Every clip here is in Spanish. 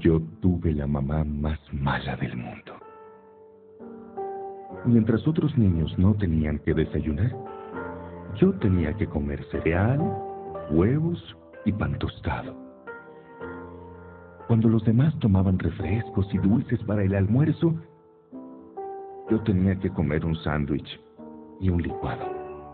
Yo tuve la mamá más mala del mundo. Mientras otros niños no tenían que desayunar, yo tenía que comer cereal, huevos y pan tostado. Cuando los demás tomaban refrescos y dulces para el almuerzo, yo tenía que comer un sándwich y un licuado.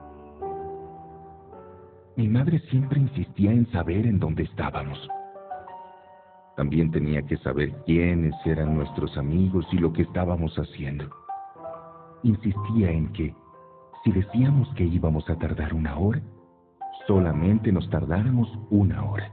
Mi madre siempre insistía en saber en dónde estábamos. También tenía que saber quiénes eran nuestros amigos y lo que estábamos haciendo. Insistía en que, si decíamos que íbamos a tardar 1 hora, solamente nos tardáramos 1 hora.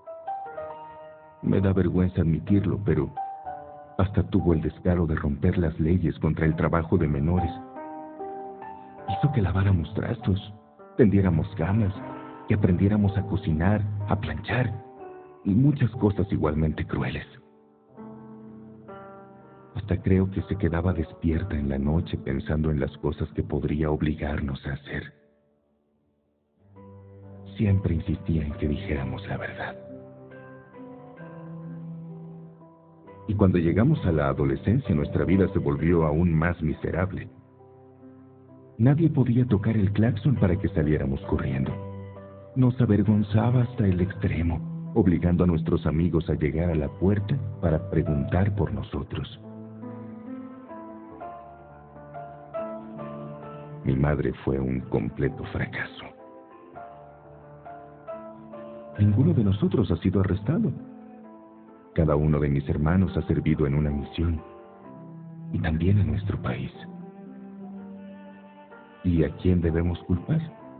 Me da vergüenza admitirlo, pero hasta tuvo el descaro de romper las leyes contra el trabajo de menores. Hizo que laváramos trastos, tendiéramos camas, que aprendiéramos a cocinar, a planchar y muchas cosas igualmente crueles. Hasta creo que se quedaba despierta en la noche pensando en las cosas que podría obligarnos a hacer. Siempre insistía en que dijéramos la verdad. Y cuando llegamos a la adolescencia, nuestra vida se volvió aún más miserable. Nadie podía tocar el claxon para que saliéramos corriendo. Nos avergonzaba hasta el extremo, obligando a nuestros amigos a llegar a la puerta para preguntar por nosotros. Mi madre fue un completo fracaso. Ninguno de nosotros ha sido arrestado. Cada uno de mis hermanos ha servido en una misión, y también en nuestro país. ¿Y a quién debemos culpar?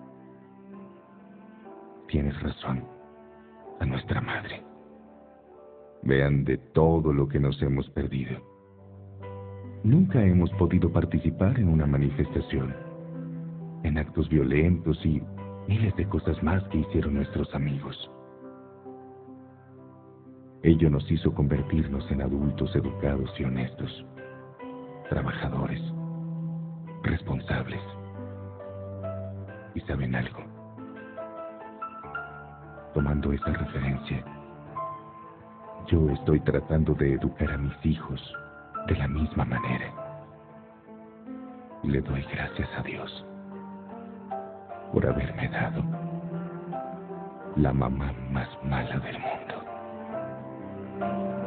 Tienes razón, a nuestra madre. Vean de todo lo que nos hemos perdido. Nunca hemos podido participar en una manifestación, en actos violentos y miles de cosas más que hicieron nuestros amigos. Ello nos hizo convertirnos en adultos educados y honestos, trabajadores, responsables. ¿Y saben algo? Tomando esa referencia, yo estoy tratando de educar a mis hijos de la misma manera. Y le doy gracias a Dios por haberme dado la mamá más mala del mundo.